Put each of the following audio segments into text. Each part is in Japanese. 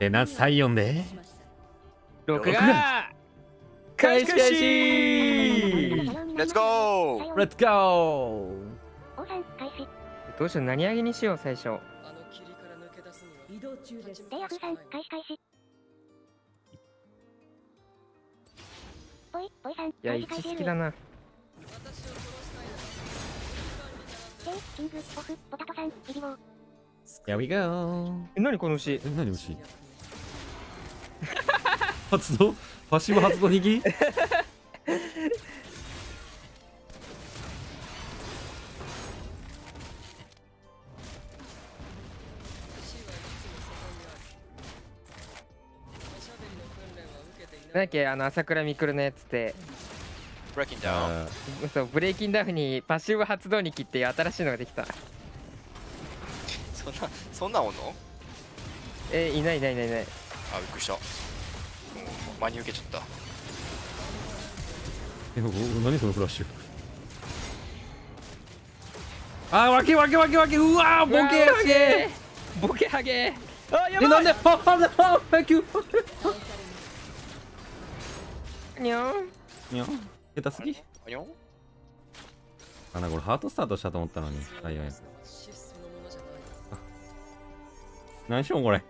でな最4で録画開始開始。 レッツゴー。 レッツゴー。 どうしよう、何上げにしよう最初。 移動中です。レイヤフさん、開始開始。ポイさん、 いや、位置好きだな。 キング、オフ、ポタトさん、ビビゴー。 Here we go。 何この牛。 何牛発動パッシブ発動引きなんだっけ、朝倉未来のやつって。 ブレイキンダウン。 そう、ブレイキンダウンにパッシブ発動に切って新しいのができた。 そんなんおんの？ いないいないいないいない。 あ、びっくりした。真に受けちゃった。 何そのフラッシュ。あー、わけわけわけわけ。うわー、ボケハゲボケハゲ。あ、やばい。 なんであキュにょんにょ下手すぎあにょん。 あ、なんか俺ハートスタートしたと思ったのに。はいはい。何しようこれ。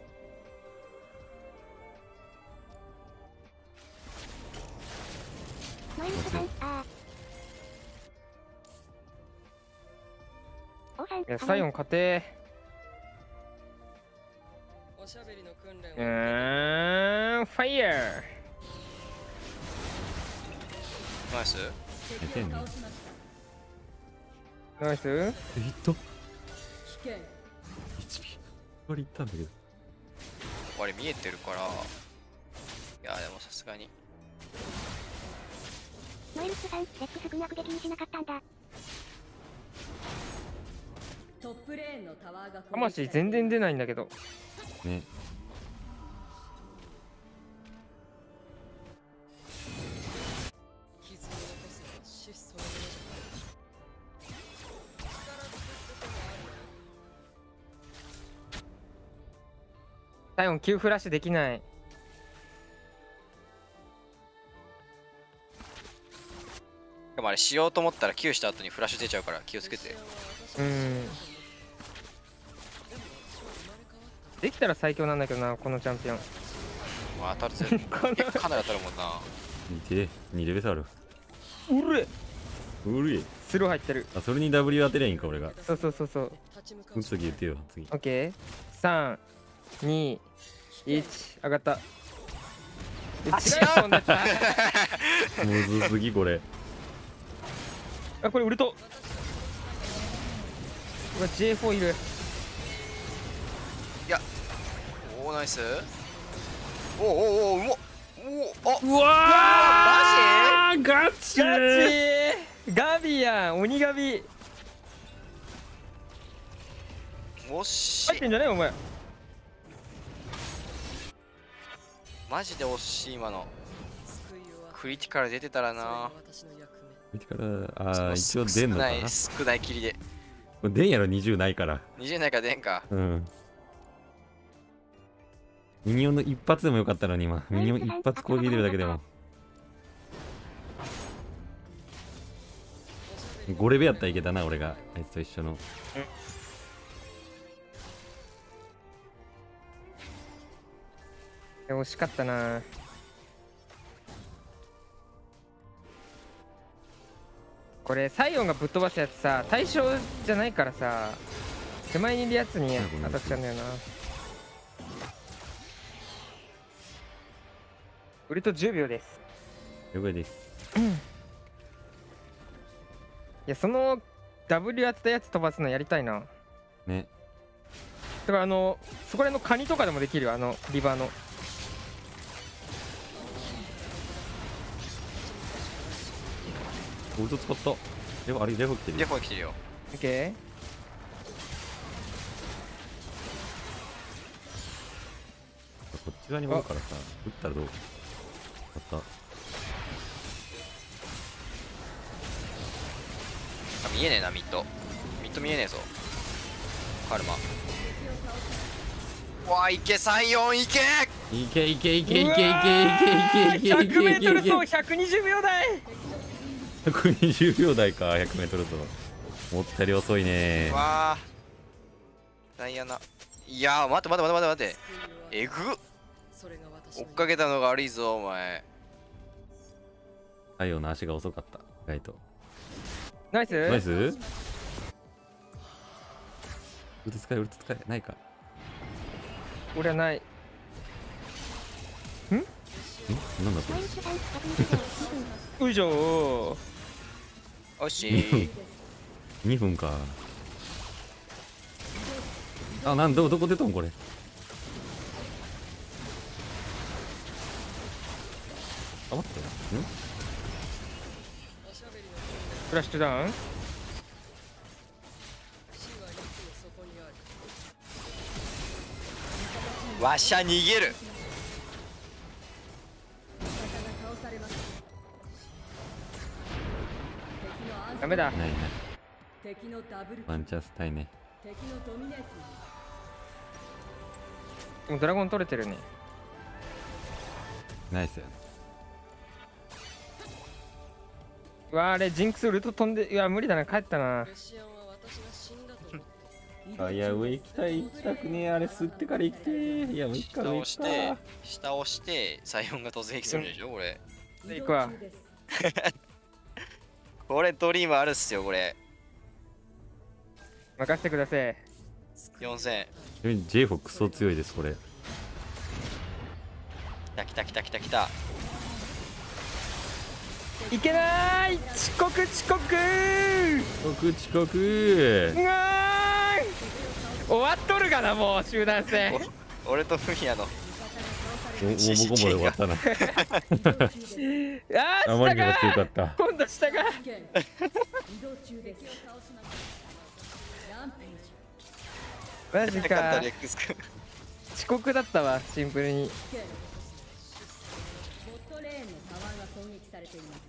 いや、サイオン勝て。ファイヤー。 ナイス。 寝てんのナイス。 いった1尾いったんだけど。 あれ見えてるから。いやでもさすがに。 ノエルスさん、レックス軍略撃にしなかったんだ。 トップレーンのタワーが魂全然出ないんだけど。 ね。 サイオン急フラッシュできない。 でもあれしようと思ったら Q した後にフラッシュ出ちゃうから気をつけて。 できたら最強なんだけどな、このチャンピオン。 まあ当たるぜ。かなり当たるもんな。 見て、2レベルある。 うれうるい。 スロー入ってる。 あ、それに W 当てりゃいいんか、俺が。 そうそうそうそう。 打つとき言ってよ、次。 オッケー。3、2、1、上がった。違う飛んでた。 むずすぎ、これ。 あ、これウルト。うわ、J4 いる。 いや、おおナイス。おおおおうまっ。おおあうわーマジガチガビやん、鬼ガビ。 惜しい。 入ってんじゃねえお前。 マジで惜しい今の。クリティカル出てたらな。 クリティカル、あー、一応出んのかな。 少ない切りで。 出んやろ、20ないから。 20ないから出んか。 うん。ミニオンの一発でもよかったのに、今。ミニオン一発攻撃出るだけでも。5レベやったらいけたな、俺が。あいつと一緒の。 惜しかったな。これサイオンがぶっ飛ばすやつさ、対象じゃないからさ、手前にいるやつに当たっちゃうんだよな。ウルト10秒です。 了解です。 いや、その W 当てたやつ飛ばすのやりたいな。 ね。 だからそこらのカニとかでもできるよ、リバーの。 ウルト使った。レフ、あれ、レフ来てる。 レフォ来てるよ。 オッケー。 こっち側に回るからさ、打ったらどう？あった。 あ、見えねえな、ミッド見えねえぞ。カルマ。 わあ、いけ、34いけ。 いけいけいけいけいけいけいけいけいけいけいけ 100m 走120秒台。 120秒台か、100m 走。思ったより遅いね。 わあ、ダイアナ。いやー、待って待って待って待って。えぐっ。追っかけたのが悪いぞ、お前。 太陽の足が遅かった。意外と。 ナイス。 ナイス。ウルト使え、ウルト使え。ないか。 俺はない。 なんだこれ。 ういじょおしい。 2分か。あ、どこ出たんこれ。あ、待って。 フラッシュダウン。 わしゃ逃げる。 ダメだ。 ないない。 敵のダブルワンチャンスタイね。 敵のドミネートもうドラゴン取れてるね。 ナイス。 うわあ、あれジンクスウルト飛んで、いや無理だな、帰ったな。 あ、いや、上行きたい、行きたくねえ、あれ吸ってから行きてー。いや、もう一回下上行く押してか。 下押してサイオンが突撃するんでしょ、これ。 行くわ。 これドリームあるっすよ、これ。 任せてください。 4000。 ちなみに J フォクソ強いです、これ。 来た来た来た来た来た。 いけなーい、遅刻遅刻遅刻。 うわーい、終わっとるがな、もう集団戦。 俺とフミヤのおモブコンボで終わったな。 あー、 あまりにも強か下がった。 今度下が。 移動中ですランページマジ勝ったか、 レックス君。 遅刻だったわ、シンプルに。 ボットレーンのタワーが攻撃されています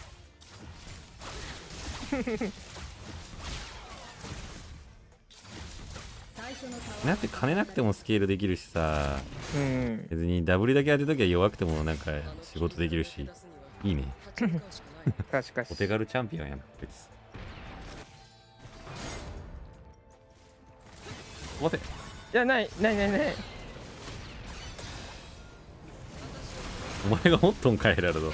最初のタワーなんて金なくてもスケールできるしさ、 うん別に W だけ当てときは弱くてもなんか仕事できるし、いいね。 確かにお手軽チャンピオンやな、こいつ。待て。 いや、ないないないない。 お前が持っとんかい、ヘラルド。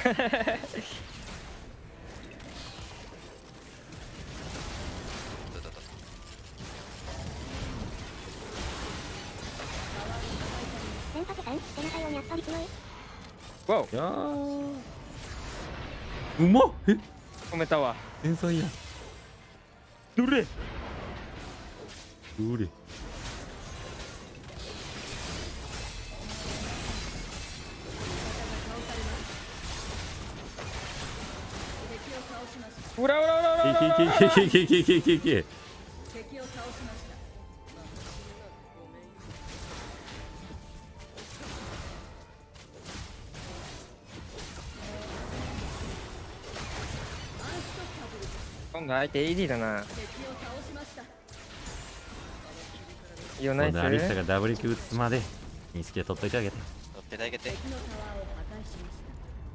わお、 いやー、うまっ。え、 止めたわ。 天才や。 どれどれ。 うらうらうらうらうら。 けけけけけけけけけ。 敵を倒しました今度相手 AD だな。 敵を倒しましたいいよ、ナイス。 アリサが W 級打つまでインスケ取っといてあげて。 取ってあげて。 敵のタワーを破壊しました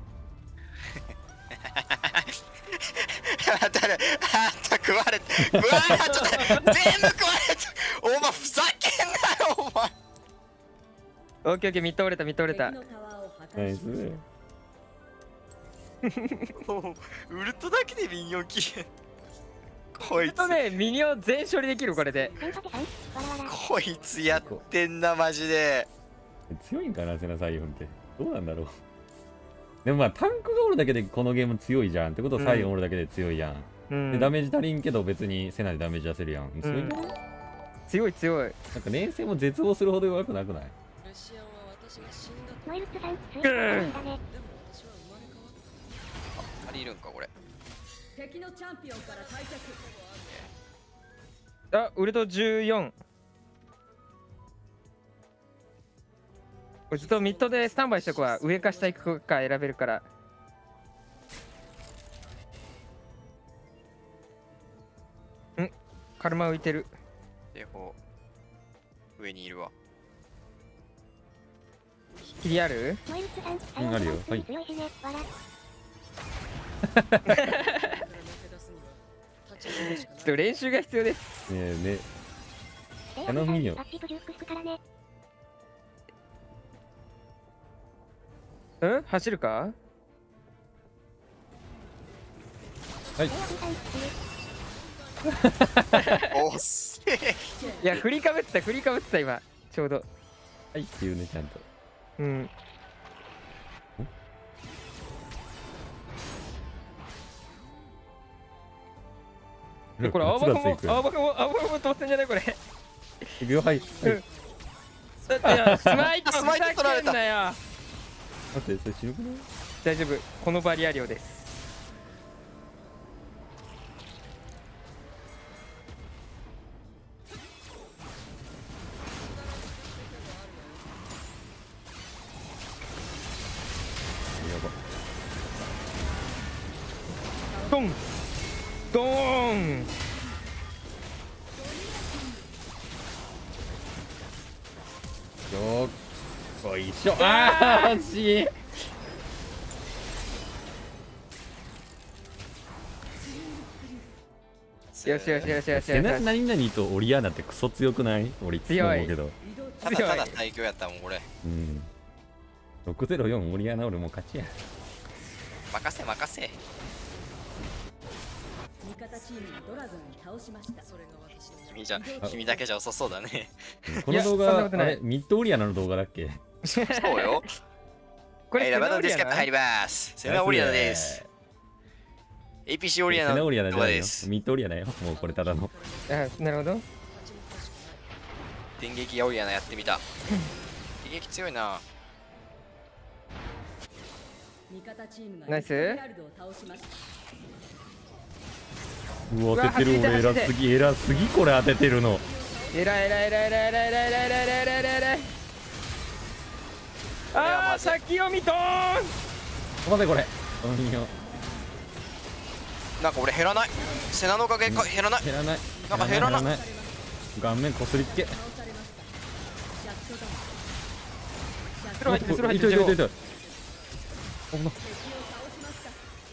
あんた食われて、うわー、ちょっと全部食われた。お前ふざけんなよ、お前。 オッケーオッケー、見とれた見とれた。 敵のタワーを破ナイ壊しましス。 ウルトだけでミニオン消えん。こいつ、 ね、ミニオン全処理できる、これで。 こいつやってんな、マジで。 強いんかな、セナサイオンって。どうなんだろう。でもまあタンクがおるだけでこのゲーム強いじゃんってことはサイオンおるだけで強いやん。 うん、 でダメージ足りんけど別にセナでダメージ出せるやん。強いんじゃない？ 強い強い。 なんか連戦も絶望するほど弱くなくない？ ノイルップさん、スイートだね。 ありいるんか、これ。 敵のチャンピオンから退却あ、ウルト14。これずっとミッドでスタンバイしておくわ。上か下行くか選べるから。カルマ浮いてる。 警報。上にいるわ。 切りある？ うん、あるよ。はい。 ちょっと練習が必要です。 ねえね。あのミニオン。 うん走るか？ はい。 おっせえ。 いや振りかぶった今ちょうど。 はいっていうね、ちゃんと。 うん。これ青葉も当選じゃないこれ。 秒はい。 だってスマイトスマイト取られたふざけんなよ。 待って、それ死ぬくない？ 大丈夫、このバリア量です。 やば。 ドンドーン。 よっこいしょ。ああ、惜しい。 よしよしよしよしセナよし。 何々とオリアーナってクソ強くない？俺いつも思うけど。 ただただ最強やったもん、これ。 うん。604オリアーナ俺もう勝ちや。 任せ任せ。 味方チームがドラゴンを倒しました。それが私の君だけじゃ遅そうだね。 この動画、 いやそんなことないあれ、ミッドオリアーナの動画だっけ？ そうよ。はい、 これセラバドナオリアナディスカップ入ります。セナオリアナです。APC オリアナセナオリアナじゃないよ。 です。 ミッドオリアーナよ。もうこれただの。 あ、なるほど。 電撃オリアナやってみた。電撃強いな。 味方チームがナイスリアルドを倒しました。 うわ、当ててるうわ俺偉すぎこれ当ててるの。 えらいえらいえらいえらいえらいえらいえらいえらいえらいえらいえらい。あー、先読みとーん。 待ってこれ。いいよ。 なんか俺減らない。セナのおかげか減らない。 減らない。 なんか減らない。 顔面こすりつけ。 倒されました。シャットダウン。 スロー入ってスロー入って痛い痛い痛い痛い。 敵を倒しました。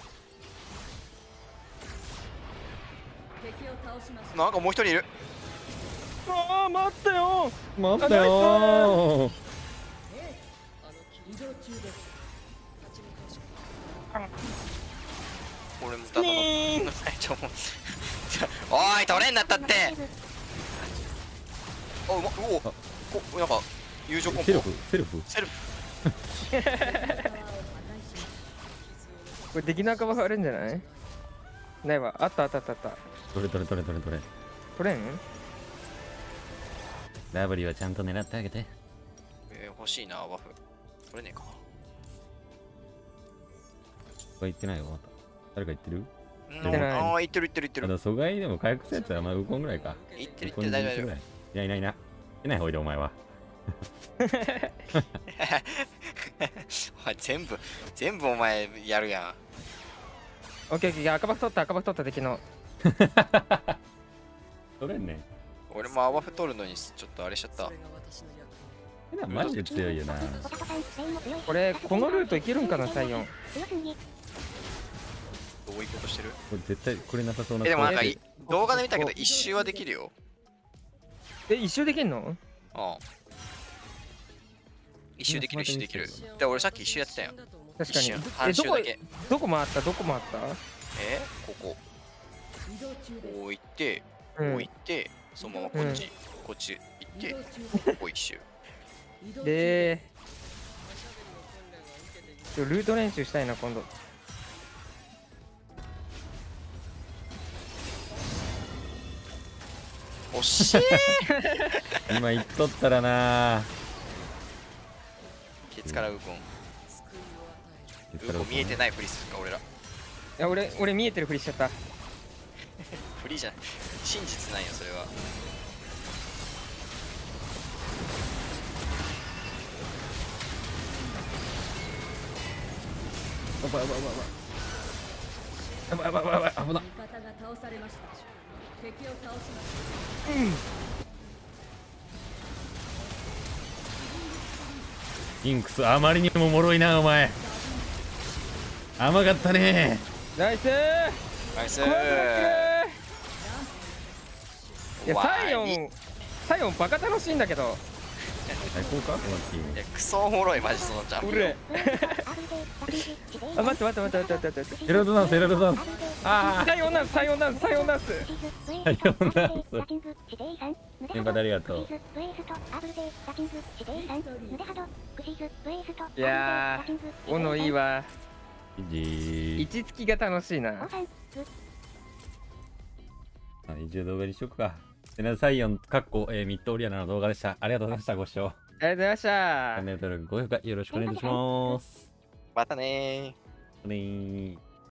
敵を倒しました。 なんかもう一人いる。 あー、待ったよ待ったよー。 移動中です。 俺もただのおい取れんなったって。おうまおおこなんか友情コンボセルフセルフこれ敵の赤バフあるんじゃない？ないわ。あったあったあったあった。 どれ取れん？ ラブリーはちゃんと狙ってあげて。 欲しいなバフ取れねえか。 これ言ってないよ。また誰か言ってる？ ああ、いってる。 阻害でも回復したやつはまあウコンぐらいか。 いってる大丈夫。 いないな。いないほいでお前は。 お前全部お前やるやオッケーオッケー。赤バフ取った敵の。 取れんねん。 俺もアワフ取るのにちょっとあれしちゃった。 マジで強いよな。 これこのルートいけるんかな、サイオン。 どういうことしてる？ これ絶対これなさそうな。 でもなんか動画で見たけど一周はできるよ。 一周できんの？ ああ。一周できる。で俺さっき一周やってたよ。 確かに。 半周だけ。 どこ回った？ ここ。こう行って、こう行って、そのままこっち行って、ここ一周。 でルート練習したいな今度。 惜しい。 今言っとったらな。 ケツからウコン見えてないふりするか俺ら。 いや俺見えてるふりしちゃった。 フリーじゃない、真実なんよそれは。 やばい危ない。 味方が倒されました。敵を倒しました。 インクスあまりにも脆いなお前。甘かったね。 ナイスー。 ナイスコアブラック。いやわサイオンバカ楽しいんだけど。 最高かこのチーム。 いやクソおもろいマジそのチャンピオン。 うれ。あ、待って。 エラルドダンスエラルドダンス。 ああ、サイオンダンス。 サイオンダンス。先輩ありがとう。 いやー、斧いいわ。 一位置付きが楽しいな。 一応動画にしよくか。セナサイオンかっこミッドオリアナの動画でした。ありがとうございました。ご視聴。 ありがとうございましたチャンネル登録、高評価よろしくお願いいたします。 またねー。 ねー。